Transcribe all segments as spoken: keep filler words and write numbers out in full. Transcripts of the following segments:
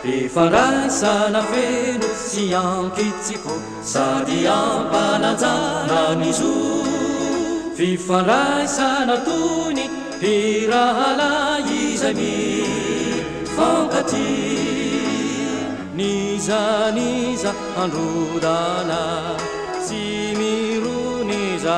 Fifandraisana feno sy ankitsiko sady ampanajana ny zo fifandraisana toy ny mpirahala izay mifankaty niza niza androdana sy mironiza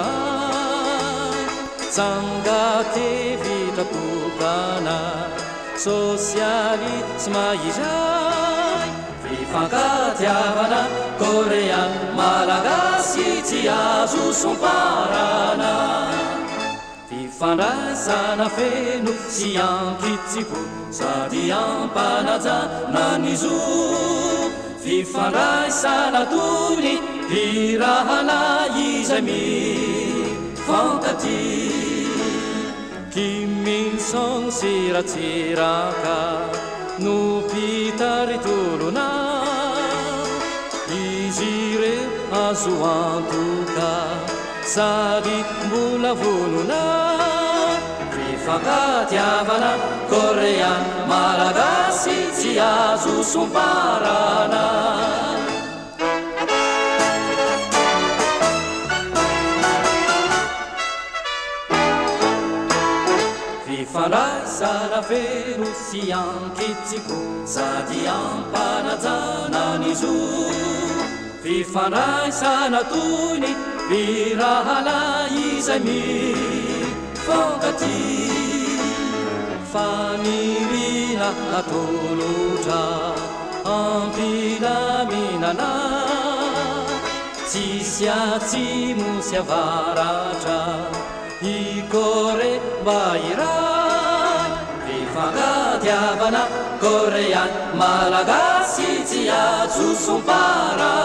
tsangakevitra tokana Socialist izay Fifankatiavana Kôreana Malagasy tsy azo somparana Fifandraisana feno sy ankitsiko sady ampanajana ny zo Fifandraisana toy ny mpirahala izay mifankaty Kiminson sy Ratsiraka no pitaritolona izy ireo azo antoka sady mbola vonona Fifankatiavana Kôreana Malagasy tsy azo somparana Fifandraisana feno sy ankitsiko sady ampanajana ny zo Fifandraisana toy ny mpirahala izay mifankaty fanirina atolotra ampilaminana tsisy atsimo sy avaratra I Kôre mba iray Fifankatiavana Kôreana Malagasy tsy azo somparana